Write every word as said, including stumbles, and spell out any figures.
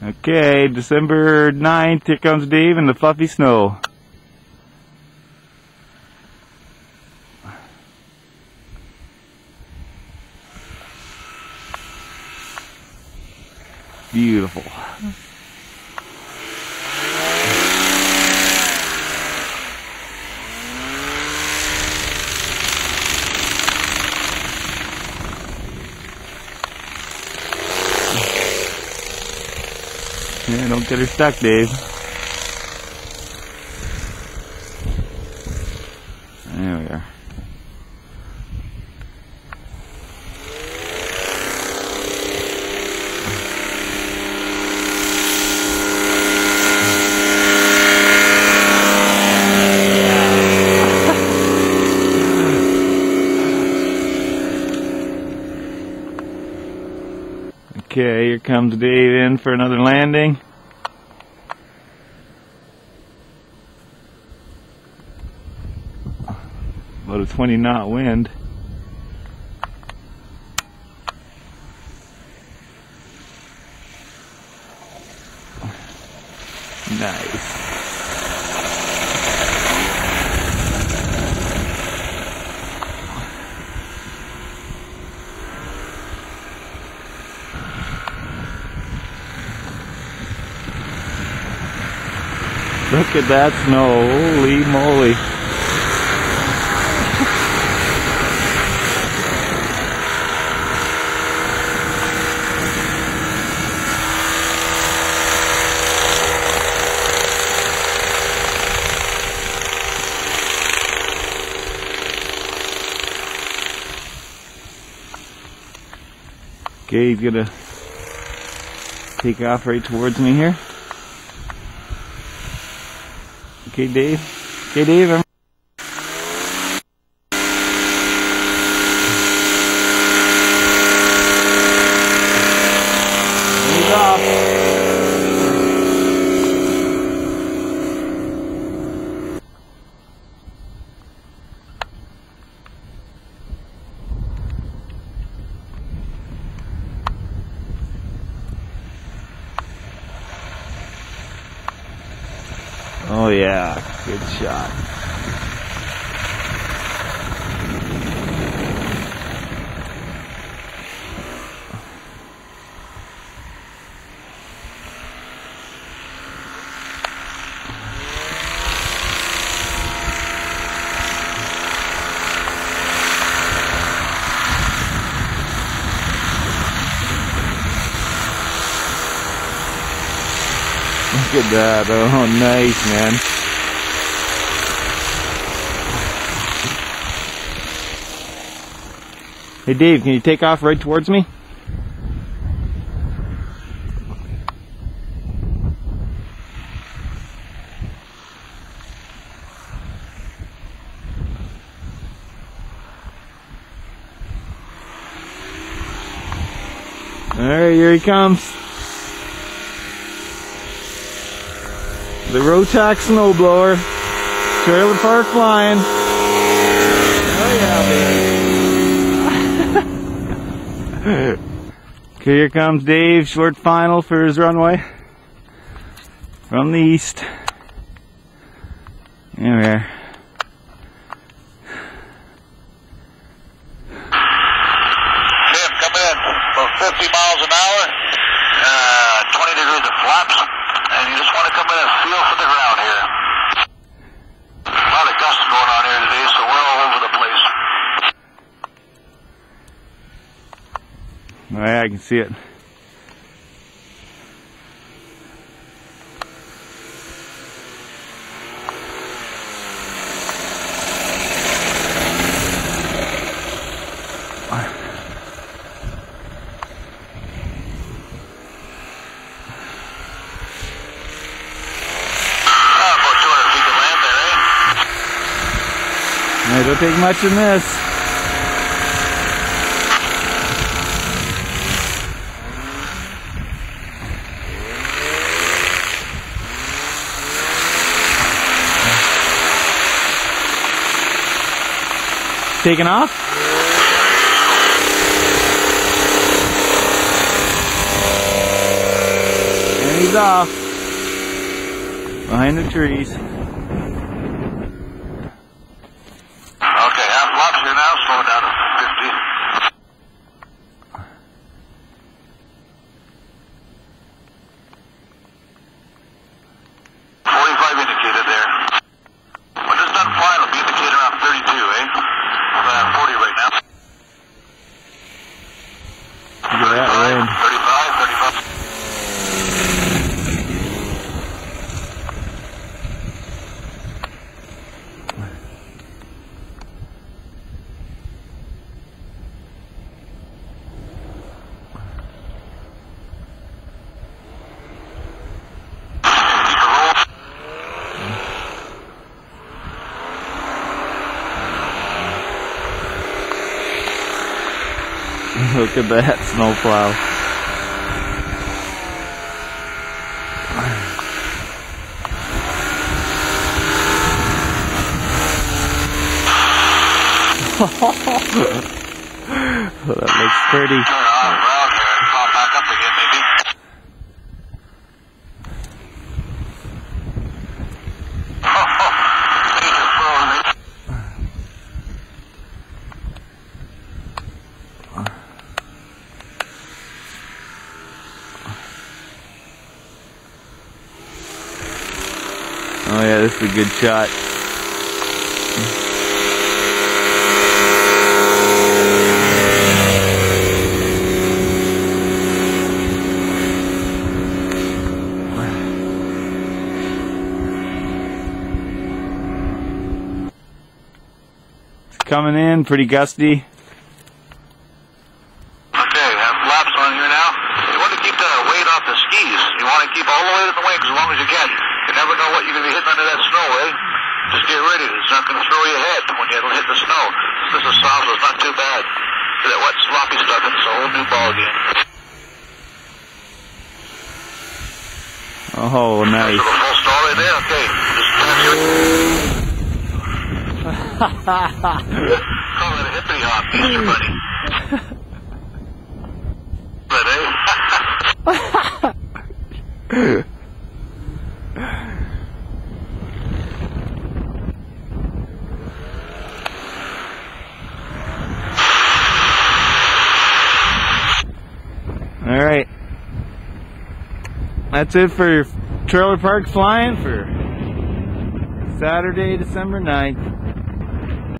Okay, December ninth, here comes Dave in the fluffy snow. Beautiful. Yeah, don't get her stuck, Dave. There we are. Okay, here comes Dave in for another landing. About a twenty knot wind. Nice. Look at that snow, holy moly. Okay, he's gonna take off right towards me here. Okay, Dave. Okay, Dave. I'm He's off. Oh yeah, good shot. Look at that. Oh, nice, man. Hey, Dave, can you take off right towards me? Alright, here he comes. The Rotax snowblower. Trailer park flying. Oh yeah, baby. Okay, here comes Dave. Short final for his runway. From the east. There we are. Dave, come in. About fifty miles an hour. Uh, twenty degrees of flaps. And you just want to come in and feel for the ground here. A lot of gusts going on here today, so we're all over the place. Oh yeah, I can see it. It don't take much in this. Taking off? And He's off. Behind the trees. Okay, half laps here now, slowing down to fifty. forty-five indicated there. When it's done flying, it'll be indicated around thirty-two, eh? Around forty right now. Look at that wind. thirty-five, thirty-five. Look at that snowplow. That looks pretty. Turn off, well, here, pop back up again, maybe. Oh yeah, this is a good shot. It's coming in, pretty gusty. Okay, have laps on here now. You want to keep the weight off the skis. You want to keep all the weight of the wings as long as you can. You never know what you're going to be hitting under that snow, eh? Just get ready. It's not going to throw you ahead when you hit the snow. This is soft, so it's not too bad. For that wet, sloppy stuff, it's a whole new ball game. Oh, nice. So the full stall right there? Okay. Just pass your... Call that a hippity hop, Easter bunny. But, eh? All right, that's it for Trailer Park Flying for Saturday, December ninth.